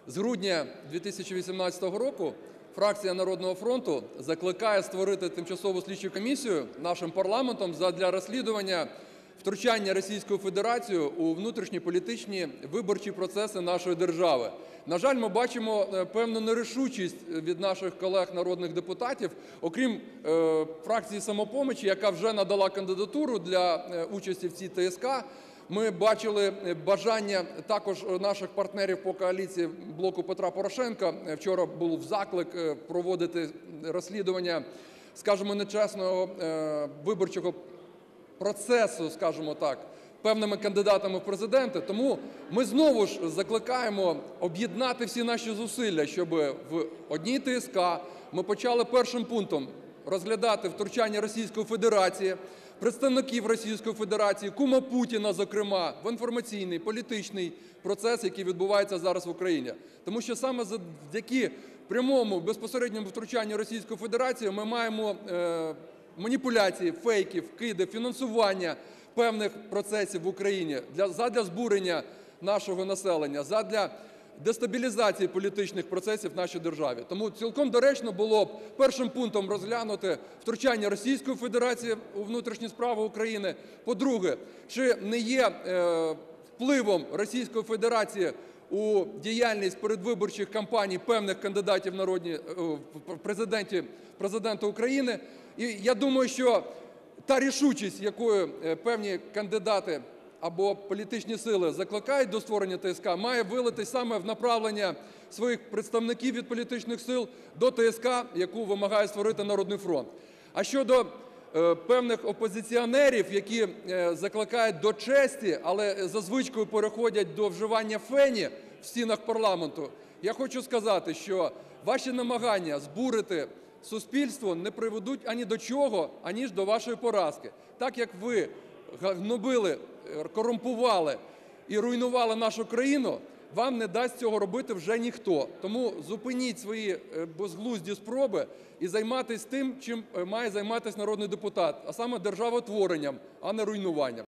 З грудня 2018 року фракція "Народного фронту" закликає створити тимчасову слідчу комісію нашим парламентом задля розслідування втручання Російської Федерації у внутрішні політичні виборчі процеси нашої держави. На жаль, ми бачимо певну нерішучість від наших колег народних депутатів, окрім фракції "Самопомочі", яка вже надала кандидатуру для участі в цій ТСК. Ми бачили бажання також наших партнерів по коаліції "Блоку Петра Порошенка". Вчора був заклик проводити розслідування, скажімо, нечесного виборчого процесу, скажімо так, певними кандидатами в президенти. Тому ми знову ж закликаємо об'єднати всі наші зусилля, щоб в одній ТСК ми почали першим пунктом розглядати втручання Російської Федерації, представників Російської Федерації, кума Путіна, зокрема, в інформаційний, політичний процес, який відбувається зараз в Україні. Тому що саме завдяки прямому безпосередньому втручанню Російської Федерації ми маємо маніпуляції, фейки, вкиди, фінансування певних процесів в Україні задля збурення нашого населення, задля дестабілізації політичних процесів в нашій державі. Тому цілком доречно було б першим пунктом розглянути втручання Російської Федерації у внутрішні справи України. По-друге, чи не є впливом Російської Федерації у діяльність передвиборчих кампаній певних кандидатів президента України. І я думаю, що та рішучість, якою певні кандидати або політичні сили закликають до створення ТСК, має вилитись саме в направлення своїх представників від політичних сил до ТСК, яку вимагає створити "Народний фронт". А щодо певних опозиціонерів, які закликають до честі, але за звичкою переходять до вживання фені в стінах парламенту, я хочу сказати, що ваші намагання збурити суспільство не приведуть ані до чого, аніж до вашої поразки. Так як ви гнобили, корумпували і руйнували нашу країну, вам не дасть цього робити вже ніхто. Тому зупиніть свої безглузді спроби і займайтесь тим, чим має займатися народний депутат, а саме державотворенням, а не руйнуванням.